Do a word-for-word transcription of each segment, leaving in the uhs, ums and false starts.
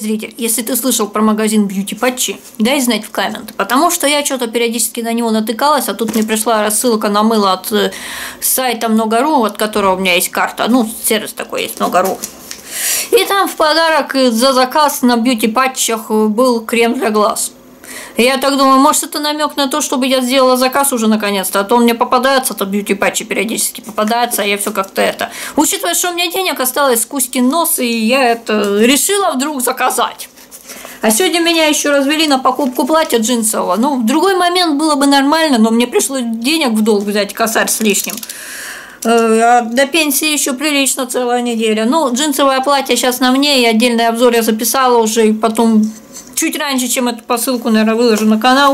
зритель, если ты слышал про магазин Beauty Patchy, дай знать в комменты, потому что я что-то периодически на него натыкалась, а тут мне пришла рассылка на мыло от э, сайта Много.ру, от которого у меня есть карта, ну, сервис такой есть, Много.ру. И там в подарок за заказ на Beauty Patch'ах был крем для глаз. Я так думаю, может, это намек на то, чтобы я сделала заказ уже наконец-то, а то мне попадается, то Beauty Patchy периодически попадается, а я все как-то это. Учитывая, что у меня денег осталось с Кузькин нос, и я это решила вдруг заказать. А сегодня меня еще развели на покупку платья джинсового. Ну, в другой момент было бы нормально, но мне пришлось денег в долг взять, косарь с лишним. А до пенсии еще прилично целая неделя. Ну, джинсовое платье сейчас на мне, и отдельный обзор я записала уже, и потом чуть раньше, чем эту посылку, наверное, выложу на канал.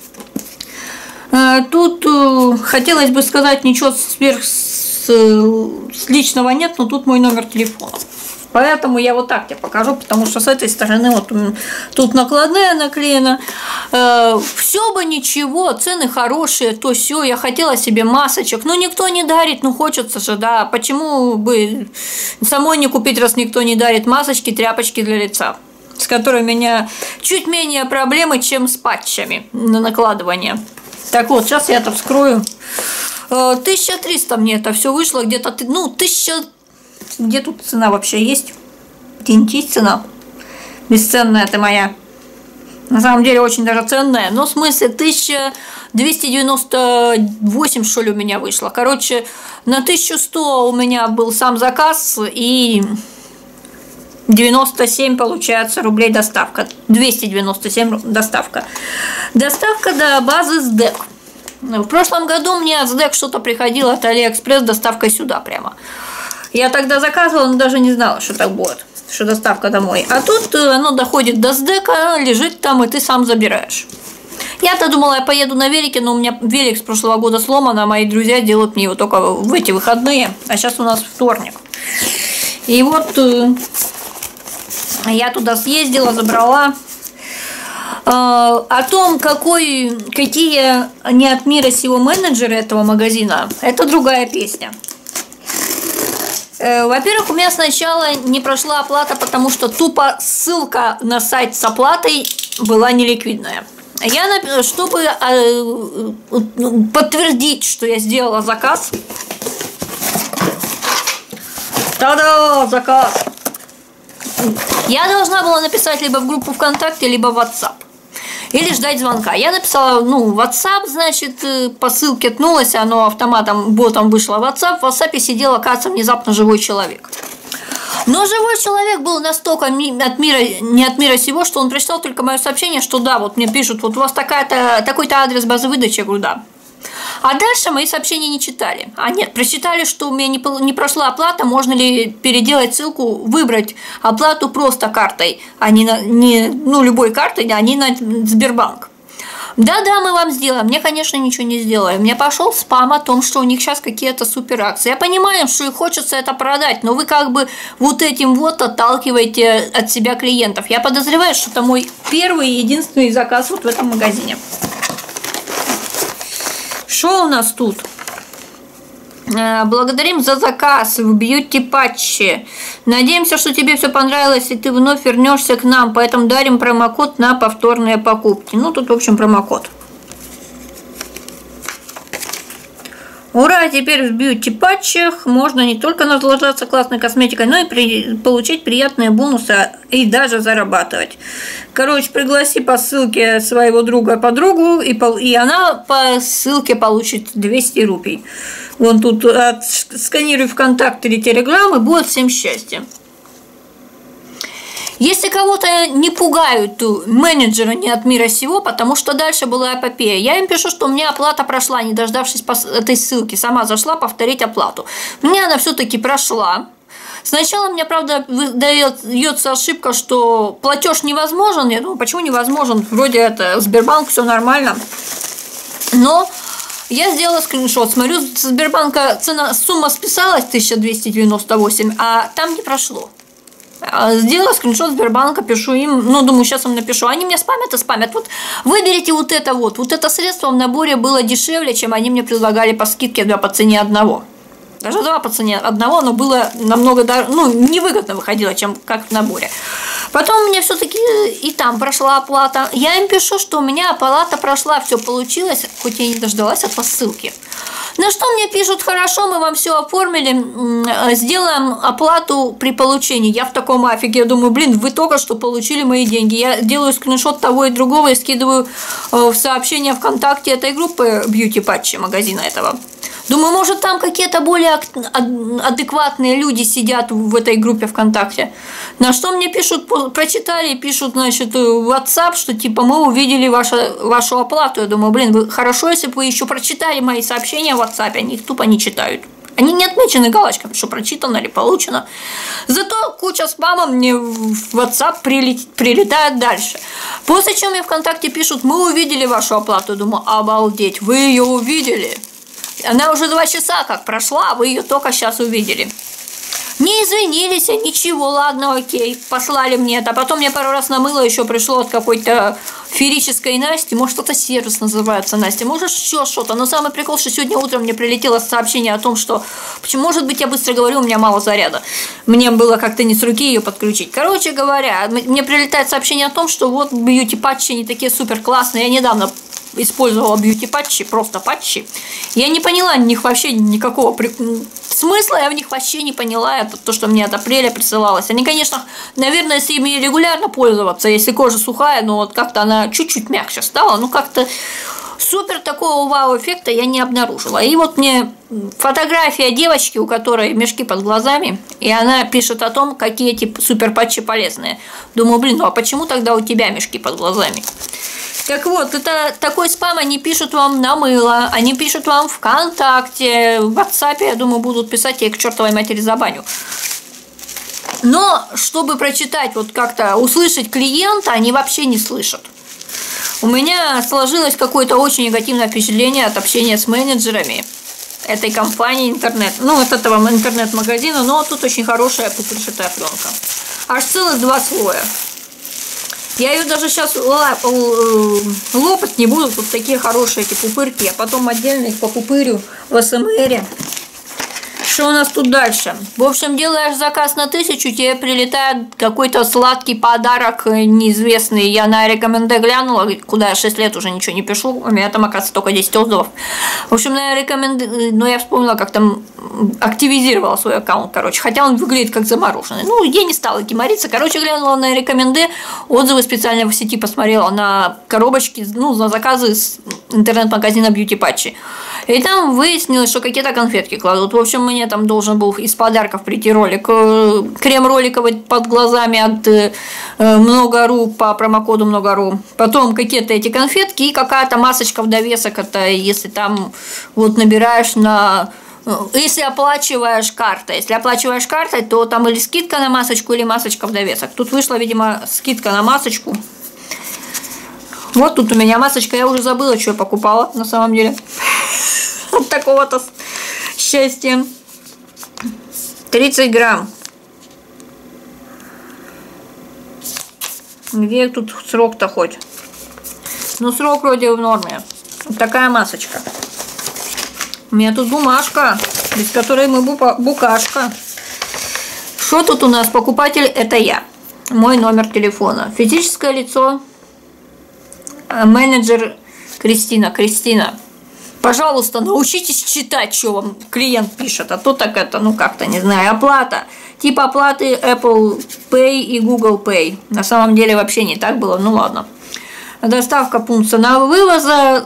Тут хотелось бы сказать, ничего сверх с личного нет, но тут мой номер телефона. Поэтому я вот так тебе покажу, потому что с этой стороны вот тут накладная наклеена. Все бы ничего, цены хорошие, то все. Я хотела себе масочек, но никто не дарит, ну хочется же, да. Почему бы самой не купить, раз никто не дарит масочки, тряпочки для лица, с которой у меня чуть менее проблемы, чем с патчами на накладывание. Так вот, сейчас я это вскрою. тысяча триста мне это все вышло, где-то, ну, тысяча... Где тут цена вообще есть? Где-нибудь есть цена? Бесценная ты моя. На самом деле очень даже ценная. Но в смысле тысяча двести девяносто восемь, что ли, у меня вышло. Короче, на тысячу сто у меня был сам заказ и девяносто семь, получается, рублей доставка. двести девяносто семь доставка. Доставка до базы СДЭК. В прошлом году мне от СДЭК что-то приходило от Алиэкспресс, доставкой сюда прямо. Я тогда заказывала, но даже не знала, что так будет, что доставка домой. А тут оно доходит до СДЭКа, лежит там, и ты сам забираешь. Я-то думала, я поеду на велике, но у меня велик с прошлого года сломан, а мои друзья делают мне его только в эти выходные. А сейчас у нас вторник. И вот я туда съездила, забрала. О том, какой, какие не от мира сего менеджеры этого магазина, это другая песня. Во-первых, у меня сначала не прошла оплата, потому что тупо ссылка на сайт с оплатой была неликвидная. Я, чтобы подтвердить, что я сделала заказ, та-да, заказ, я должна была написать либо в группу ВКонтакте, либо в WhatsApp. Или ждать звонка. Я написала, ну, WhatsApp, значит, по ссылке ткнулась, оно автоматом, ботом вышло в WhatsApp. В WhatsApp сидел, оказывается, внезапно живой человек. Но живой человек был настолько от мира, не от мира сего, что он прочитал только мое сообщение, что да, вот мне пишут, вот у вас такая-то, такой-то адрес базы выдачи, я говорю, да. А дальше мои сообщения не читали. А нет, прочитали, что у меня не, не прошла оплата, можно ли переделать ссылку, выбрать оплату просто картой, а не, на, не ну, любой картой, а не на Сбербанк. Да-да, мы вам сделаем. Мне, конечно, ничего не сделали. Мне пошел спам о том, что у них сейчас какие-то супер акции. Я понимаю, что и хочется это продать, но вы как бы вот этим вот отталкиваете от себя клиентов. Я подозреваю, что это мой первый и единственный заказ вот в этом магазине. Что у нас тут? Благодарим за заказ в Beauty Patchy. Надеемся, что тебе все понравилось, и ты вновь вернешься к нам, поэтому дарим промокод на повторные покупки. Ну, тут, в общем, промокод. Ура! Теперь в Beauty Patchy можно не только наслаждаться классной косметикой, но и при... получить приятные бонусы и даже зарабатывать. Короче, пригласи по ссылке своего друга подругу, и, пол... и она по ссылке получит двести рупий. Вон тут от... сканируй ВКонтакт или Телеграм, и будет всем счастья. Если кого-то не пугают менеджеры не от мира сего, потому что дальше была эпопея, я им пишу, что у меня оплата прошла, не дождавшись этой ссылки. Сама зашла повторить оплату. У меня она все-таки прошла. Сначала мне, правда, выдается ошибка, что платеж невозможен. Я думаю, почему невозможен? Вроде это Сбербанк, все нормально. Но я сделала скриншот. Смотрю, с Сбербанка цена, сумма списалась тысяча двести девяносто восемь, а там не прошло. Сделала скриншот Сбербанка, пишу им, ну, думаю, сейчас им напишу. Они мне спамят и спамят. Вот выберите вот это вот. Вот это средство в наборе было дешевле, чем они мне предлагали по скидке два по цене одного. Даже два по цене одного, но было намного, ну, невыгодно выходило, чем как в наборе. Потом у меня все-таки и там прошла оплата. Я им пишу, что у меня оплата прошла, все получилось, хоть я и не дождалась от посылки. На что мне пишут: хорошо, мы вам все оформили, сделаем оплату при получении. Я в таком афиге, я думаю, блин, вы только что получили мои деньги. Я делаю скриншот того и другого и скидываю в сообщение ВКонтакте этой группы Beauty Patch, магазина этого. Думаю, может, там какие-то более адекватные люди сидят в этой группе ВКонтакте. На что мне пишут, прочитали, пишут, значит, в WhatsApp, что типа мы увидели вашу, вашу оплату. Я думаю, блин, вы, хорошо, если бы вы еще прочитали мои сообщения в WhatsApp, они их тупо не читают. Они не отмечены галочками, что прочитано или получено. Зато куча спама мне в WhatsApp прилетает дальше. После чего мне ВКонтакте пишут: мы увидели вашу оплату. Я думаю, обалдеть, вы ее увидели? Она уже два часа как прошла, а вы ее только сейчас увидели. Не извинились, ничего, ладно, окей, послали мне это. А потом мне пару раз намыло, еще пришло от какой-то ферической Насти. Может, это сервис называется, Настя, может, еще что-то. Но самый прикол, что сегодня утром мне прилетело сообщение о том, что, почему, может быть, я быстро говорю, у меня мало заряда. Мне было как-то не с руки ее подключить. Короче говоря, мне прилетает сообщение о том, что вот бьюти-патчи не такие супер классные. Я недавно использовала бьюти-патчи, просто патчи. Я не поняла в них вообще никакого при... смысла, я в них вообще не поняла. Это то, что мне от апреля присылалось. Они, конечно, наверное, если ими регулярно пользоваться, если кожа сухая, но вот как-то она чуть-чуть мягче стала, ну как-то супер такого вау-эффекта я не обнаружила. И вот мне фотография девочки, у которой мешки под глазами, и она пишет о том, какие эти супер-патчи полезные. Думаю, блин, ну а почему тогда у тебя мешки под глазами? Так вот, это такой спам они пишут вам на мыло, они пишут вам ВКонтакте, в WhatsApp, я думаю, будут писать, я их к чертовой матери забаню. Но, чтобы прочитать, вот как-то услышать клиента, они вообще не слышат. У меня сложилось какое-то очень негативное впечатление от общения с менеджерами этой компании интернет, ну, вот этого интернет-магазина, но тут очень хорошая пупырчатая пленка. Аж целых два слоя. Я ее даже сейчас лопать не буду, тут такие хорошие эти пупырки, а потом отдельно их попупырю в эс эм эре. Что у нас тут дальше? В общем, делаешь заказ на тысячу, тебе прилетает какой-то сладкий подарок неизвестный. Я на рекоменде глянула, куда я шесть лет уже ничего не пишу, у меня там, оказывается, только десять отзывов. В общем, на рекоменде, но я вспомнила, как там активизировала свой аккаунт, короче, хотя он выглядит как замороженный. Ну, я не стала геморриться, короче, глянула на рекоменде, отзывы специально в сети посмотрела на коробочки, ну, на заказы с интернет-магазина Beauty Patch. И там выяснилось, что какие-то конфетки кладут. В общем, мне там должен был из подарков прийти ролик. Крем роликовый под глазами от Много.ру по промокоду Много.ру. Потом какие-то эти конфетки и какая-то масочка в довесок. Это если там вот набираешь на... Если оплачиваешь картой. Если оплачиваешь картой, то там или скидка на масочку, или масочка в довесок. Тут вышла, видимо, скидка на масочку. Вот тут у меня масочка. Я уже забыла, что я покупала на самом деле. От такого-то счастья. тридцать грамм. Где тут срок-то хоть? Ну, срок вроде в норме. Вот такая масочка. У меня тут бумажка, без которой мы букашка. Что тут у нас? Покупатель – это я. Мой номер телефона. Физическое лицо. Менеджер Кристина. Кристина. Пожалуйста, научитесь читать, что вам клиент пишет, а то так это, ну как-то, не знаю, оплата. Тип оплаты Apple Pay и Google Pay. На самом деле вообще не так было, ну ладно. Доставка пункта на вывоза,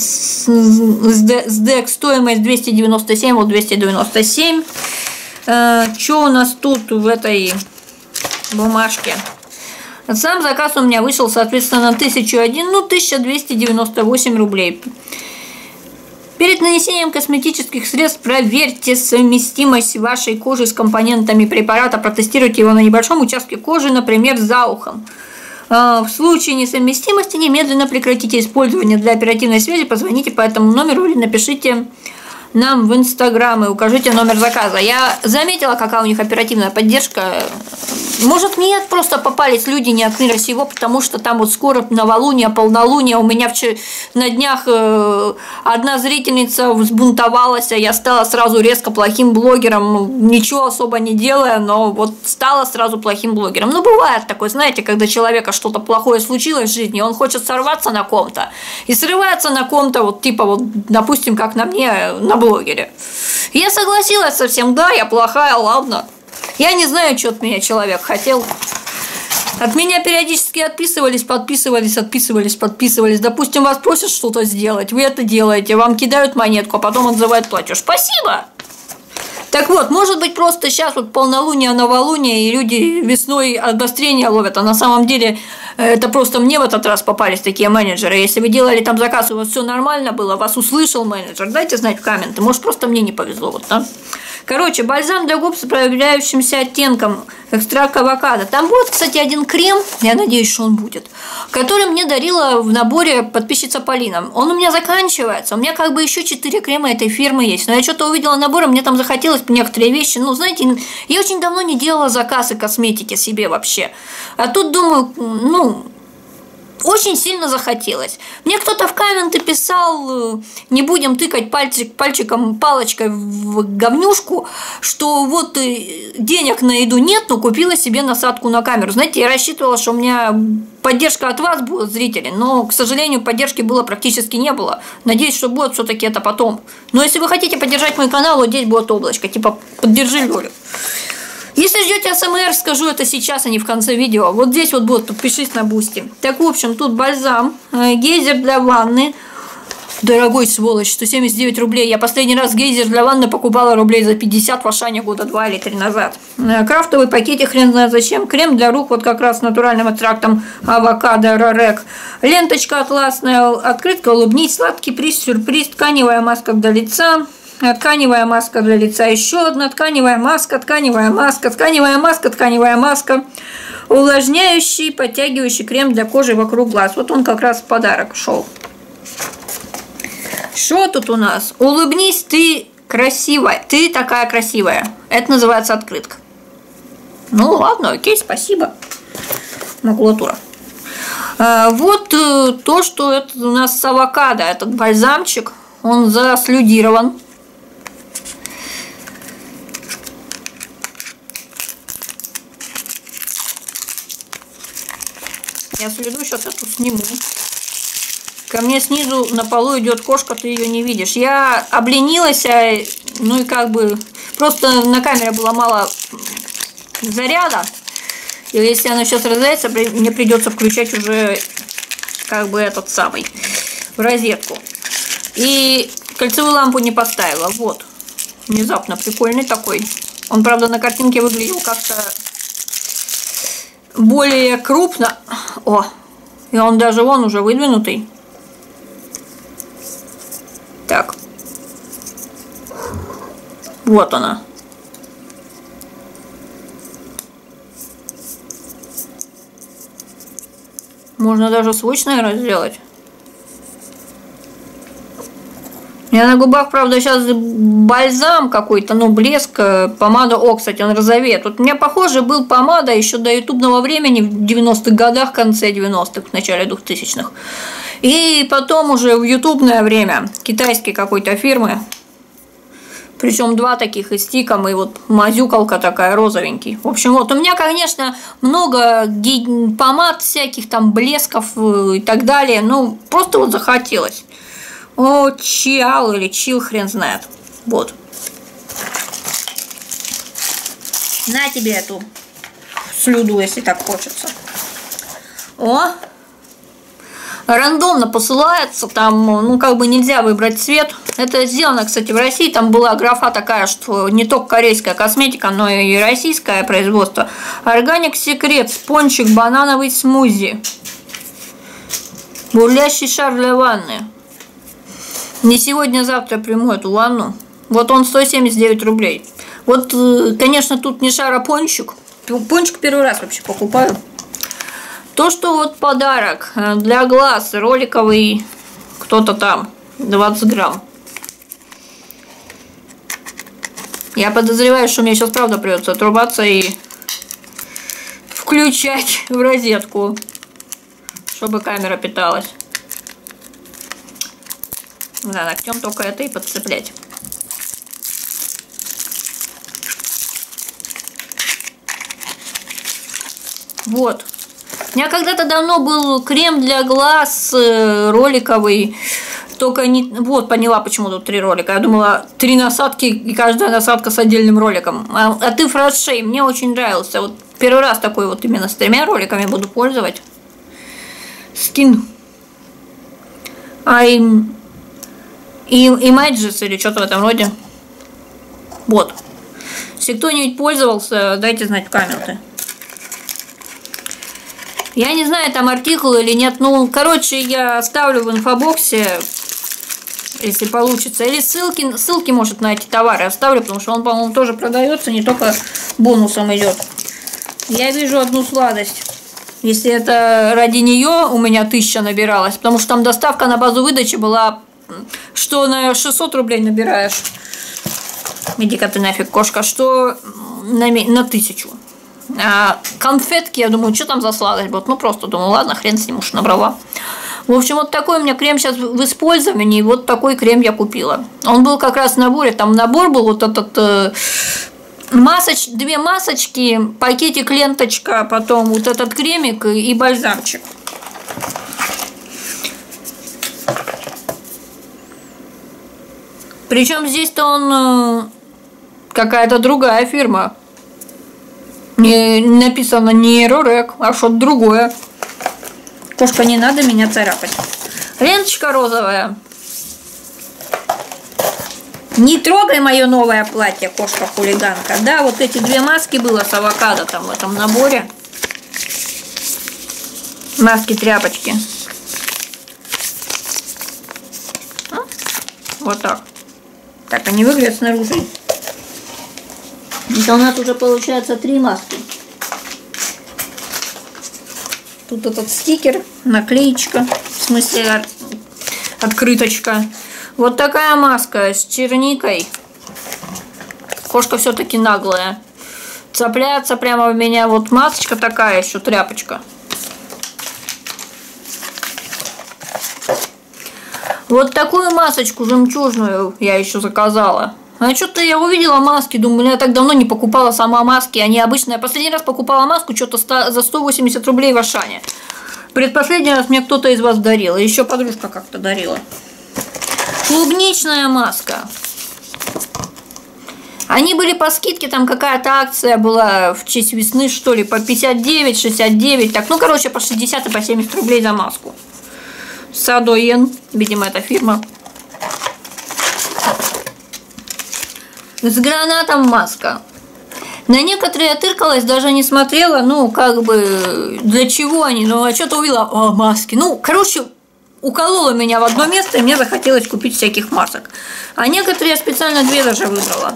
СДЭК стоимость двести девяносто семь, вот двести девяносто семь. Э, что у нас тут в этой бумажке? Сам заказ у меня вышел, соответственно, на тысячу один, ну тысяча двести девяносто восемь рублей. Перед нанесением косметических средств проверьте совместимость вашей кожи с компонентами препарата, протестируйте его на небольшом участке кожи, например, за ухом. В случае несовместимости немедленно прекратите использование. Для оперативной связи позвоните по этому номеру или напишите нам в Инстаграм и укажите номер заказа. Я заметила, какая у них оперативная поддержка. Может, нет, просто попались люди не от мира сего, потому что там вот скоро новолуние, полнолуние. У меня вчера на днях э, одна зрительница взбунтовалась, а я стала сразу резко плохим блогером, ничего особо не делая, но вот стала сразу плохим блогером. Ну, бывает такое, знаете, когда человека что-то плохое случилось в жизни, он хочет сорваться на ком-то, и срывается на ком-то, вот типа вот, допустим, как на мне, на блогере. Я согласилась со всем, да, я плохая, ладно. Я не знаю, что от меня человек хотел. От меня периодически отписывались, подписывались, отписывались, подписывались. Допустим, вас просят что-то сделать, вы это делаете, вам кидают монетку, а потом отзывают платеж. Спасибо! Так вот, может быть, просто сейчас вот полнолуние, новолуние, и люди весной обострение ловят, а на самом деле это просто мне в этот раз попались такие менеджеры. Если вы делали там заказ, у вас все нормально было, вас услышал менеджер, дайте знать в комменты, может, просто мне не повезло, вот, да? Короче, бальзам для губ с проявляющимся оттенком, экстракт авокадо. Там будет, кстати, один крем, я надеюсь, что он будет, который мне дарила в наборе подписчица Полина. Он у меня заканчивается, у меня как бы еще четыре крема этой фирмы есть, но я что-то увидела набор, мне там захотелось некоторые вещи, ну, знаете, я очень давно не делала заказы косметики себе вообще, а тут думаю, ну... Очень сильно захотелось. Мне кто-то в комменты писал, не будем тыкать пальчик, пальчиком, палочкой в говнюшку, что вот денег на еду нет, но купила себе насадку на камеру. Знаете, я рассчитывала, что у меня поддержка от вас будет, зрители, но, к сожалению, поддержки было практически не было. Надеюсь, что будет все-таки это потом. Но если вы хотите поддержать мой канал, вот здесь будет облачко, типа поддержи Лёлю. Если ждете АСМР, скажу это сейчас, а не в конце видео. Вот здесь вот будет, подпишись на Бусти. Так, в общем, тут бальзам, гейзер для ванны. Дорогой сволочь, сто семьдесят девять рублей. Я последний раз гейзер для ванны покупала рублей за пятьдесят в Ашане года два или три назад. Крафтовый пакетик, хрен знает зачем. Крем для рук, вот как раз с натуральным экстрактом авокадо, рарек. Ленточка атласная, открытка, улыбнись, сладкий приз, сюрприз, тканевая маска для лица. Тканевая маска для лица, еще одна тканевая маска, тканевая маска, тканевая маска, тканевая маска, увлажняющий, подтягивающий крем для кожи вокруг глаз. Вот он как раз в подарок шел. Что тут у нас? Улыбнись, ты красивая, ты такая красивая. Это называется открытка. Ну ладно, окей, спасибо. Макулатура. А, вот то, что это у нас с авокадо, этот бальзамчик, он заслюдирован. Я слюду сейчас эту сниму. Ко мне снизу на полу идет кошка, ты ее не видишь. Я обленилась, ну и как бы просто на камере было мало заряда. И если она сейчас разрядится, мне придется включать уже как бы этот самый в розетку. И кольцевую лампу не поставила. Вот. Внезапно прикольный такой. Он, правда, на картинке выглядел как-то более крупно. О, и он даже вон уже выдвинутый. Так. Вот она. Можно даже сводч, наверное, сделать. У меня на губах, правда, сейчас бальзам какой-то, ну, блеск, помада. О, кстати, он розовеет. Вот у меня, похоже, был помада еще до ютубного времени, в девяностых годах, в конце девяностых, в начале двухтысячных. И потом уже в ютубное время китайской какой-то фирмы. Причем два таких и стиком, и вот мазюкалка такая, розовенький. В общем, вот у меня, конечно, много помад всяких, там, блесков и так далее. Ну, просто вот захотелось. О, чиал или чил, хрен знает. Вот. На тебе эту слюду, если так хочется. О! Рандомно посылается, там, ну, как бы нельзя выбрать цвет. Это сделано, кстати, в России. Там была графа такая, что не только корейская косметика, но и российское производство. Органик секрет, спончик, банановый смузи. Бурлящий шар для ванны. Не сегодня, а завтра приму эту ванну. Вот он сто семьдесят девять рублей. Вот, конечно, тут не шар, а пончик. Пончик первый раз вообще покупаю. То, что вот подарок для глаз, роликовый, кто-то там, двадцать грамм. Я подозреваю, что мне сейчас правда придется отрубаться и включать в розетку, чтобы камера питалась. Да, ногтем только это и подцеплять. Вот. У меня когда-то давно был крем для глаз роликовый. Только не... Вот, поняла, почему тут три ролика. Я думала, три насадки, и каждая насадка с отдельным роликом. А, а ты фрашей, мне очень нравился. Вот первый раз такой вот именно с тремя роликами буду пользовать. Скин. А и... И Images или что-то в этом роде. Вот. Если кто-нибудь пользовался, дайте знать в комменты. Я не знаю, там артикул или нет. Ну, короче, я оставлю в инфобоксе, если получится. Или ссылки, ссылки, может, на эти товары оставлю, потому что он, по-моему, тоже продается, не только бонусом идет. Я вижу одну сладость. Если это ради нее у меня тысяча набиралась, потому что там доставка на базу выдачи была, что на шестьсот рублей набираешь. Иди-ка ты нафиг, кошка, что на, на тысячу. А конфетки, я думаю, что там за сладость будет. Ну, просто думаю, ладно, хрен с ним, уж набрала. В общем, вот такой у меня крем сейчас в использовании. И вот такой крем я купила. Он был как раз в наборе. Там набор был вот этот... Э, масоч, две масочки, пакетик, ленточка, потом вот этот кремик и бальзамчик. Причем здесь-то он... Э, какая-то другая фирма. Не написано не Рорек, а что-то другое. Кошка, не надо меня царапать. Ленточка розовая. Не трогай мое новое платье, кошка-хулиганка. Да, вот эти две маски было с авокадо там в этом наборе. Маски-тряпочки. Вот так. Так они выглядят снаружи. Это у нас уже получается три маски. Тут этот стикер, наклеечка, в смысле открыточка. Вот такая маска с черникой. Кошка все-таки наглая. Цепляется прямо в меня. Вот масочка такая еще, тряпочка. Вот такую масочку жемчужную я еще заказала. А что-то я увидела маски, думаю, я так давно не покупала сама маски. Они обычно, я последний раз покупала маску что-то за сто восемьдесят рублей в Ашане. Предпоследний раз мне кто-то из вас дарил, и еще подружка как-то дарила. Клубничная маска. Они были по скидке, там какая-то акция была в честь весны, что ли, по пятьдесят девять, шестьдесят девять, так, ну, короче, по шестьдесят и по семьдесят рублей за маску. Садоен, видимо, это фирма. С гранатом маска. На некоторые я тыркалась, даже не смотрела, ну, как бы, для чего они, ну, а что-то увидела, о, маски. Ну, короче, уколола меня в одно место, и мне захотелось купить всяких масок. А некоторые я специально две даже выбрала.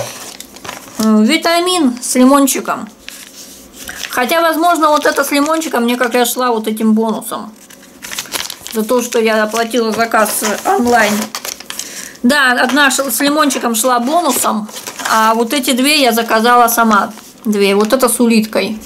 Витамин с лимончиком. Хотя, возможно, вот это с лимончиком мне как раз шла вот этим бонусом. За то, что я оплатила заказ онлайн. Да, одна с лимончиком шла бонусом, а вот эти две я заказала сама. Две. Вот это с улиткой.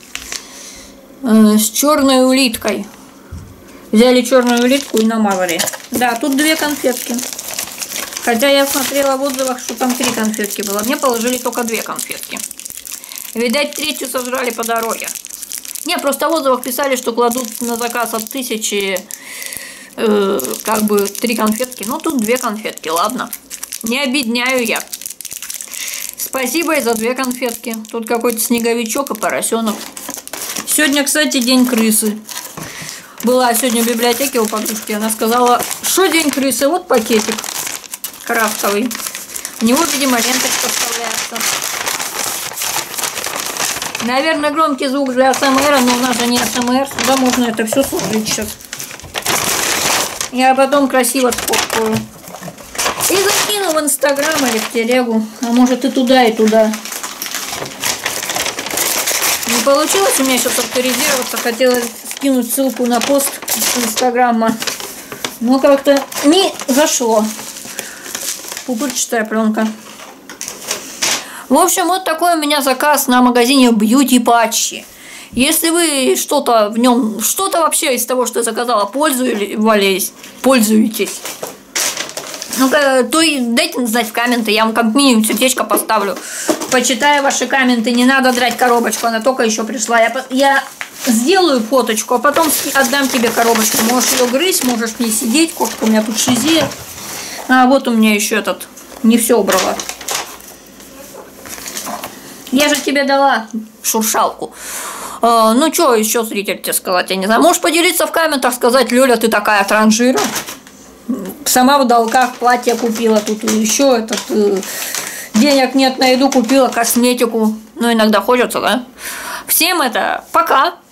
Э, с черной улиткой. Взяли черную улитку и намазали. Да, тут две конфетки. Хотя я смотрела в отзывах, что там три конфетки было. Мне положили только две конфетки. Видать, третью сожрали по дороге. Не, просто в отзывах писали, что кладут на заказ от тысячи... Э, как бы три конфетки. Ну, тут две конфетки, ладно. Не обедняю я. Спасибо и за две конфетки. Тут какой-то снеговичок и поросенок. Сегодня, кстати, день крысы. Была сегодня в библиотеке у подружки. Она сказала, что день крысы. Вот пакетик крафтовый. В него, видимо, ленточка вставляется. Наверное, громкий звук для АСМР, но у нас же не АСМР. Сюда можно это все сложить сейчас. Я потом красиво сфоткаю. И закину в Инстаграм или в Телегу. А может и туда, и туда. Не получилось у меня сейчас авторизироваться. Хотела скинуть ссылку на пост с Инстаграма. Но как-то не зашло. Пупырчатая пленка. В общем, вот такой у меня заказ на магазине Beauty Patch. Если вы что-то в нем, что-то вообще из того, что я заказала, пользуетесь, пользуетесь, ну, то и дайте знать в комменты, я вам как минимум сердечко поставлю. Почитаю ваши комменты, не надо драть коробочку, она только еще пришла. Я, я сделаю фоточку, а потом отдам тебе коробочку. Можешь ее грызть, можешь в ней сидеть, кошка у меня тут шизе. А вот у меня еще этот, не все убрала. Я же тебе дала шуршалку. А, ну, что еще, зритель, тебе сказать, я не знаю. Можешь поделиться в комментах, сказать: Лёля, ты такая транжира. Сама в долгах платье купила, тут еще этот, денег нет на еду, купила косметику. Ну, иногда хочется, да? Всем это пока!